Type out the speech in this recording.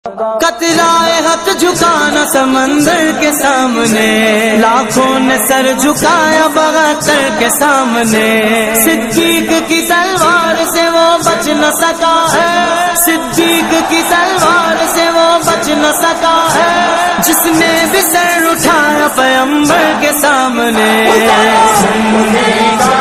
कतराए हक झुकाना समंदर के सामने, लाखों ने सर झुकाया बगतर के सामने। सिद्दीक की तलवार से वो बच न सका है, सिद्दीक की तलवार से वो बच न सका है, जिसने भी सर उठाया पैगंबर के सामने।